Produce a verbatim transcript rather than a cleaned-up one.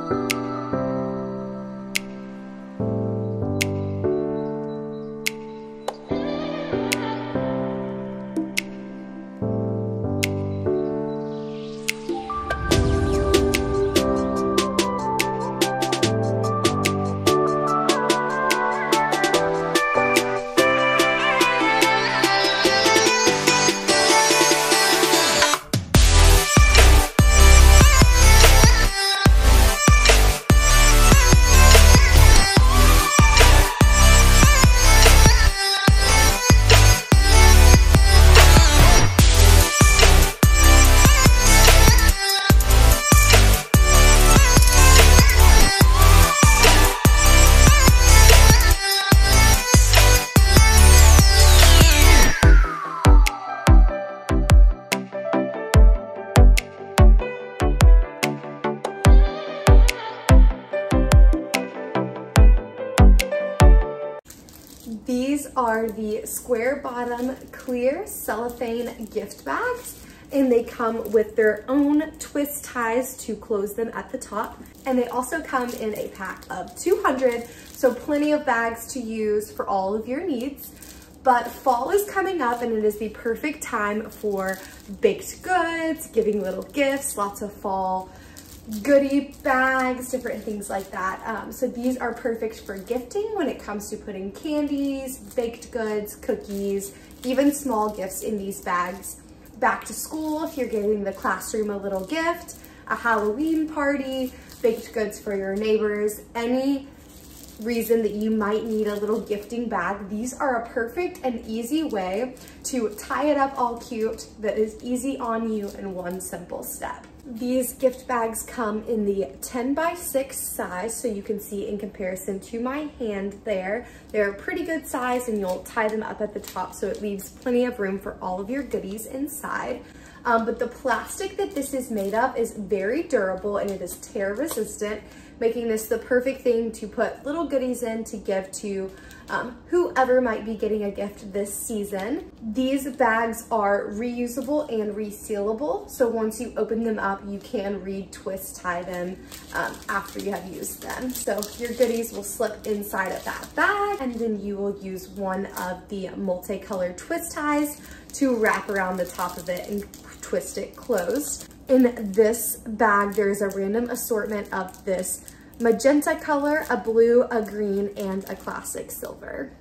These are the square bottom clear cellophane gift bags, and they come with their own twist ties to close them at the top. And they also come in a pack of two hundred, so plenty of bags to use for all of your needs. But fall is coming up and it is the perfect time for baked goods, giving little gifts, lots of fall goodie bags, different things like that. Um, so these are perfect for gifting when it comes to putting candies, baked goods, cookies, even small gifts in these bags. Back to school, if you're giving the classroom a little gift, a Halloween party, baked goods for your neighbors, any reason that you might need a little gifting bag, these are a perfect and easy way to tie it up all cute that is easy on you in one simple step. These gift bags come in the ten by six size, so you can see in comparison to my hand there. They're a pretty good size and you'll tie them up at the top so it leaves plenty of room for all of your goodies inside. Um, but the plastic that this is made of is very durable and it is tear resistant, making this the perfect thing to put little goodies in to give to um, whoever might be getting a gift this season. These bags are reusable and resealable, so once you open them up, you can re-twist tie them um, after you have used them. So your goodies will slip inside of that bag, and then you will use one of the multicolored twist ties to wrap around the top of it and twist it closed. In this bag, there's a random assortment of this magenta color, a blue, a green, and a classic silver.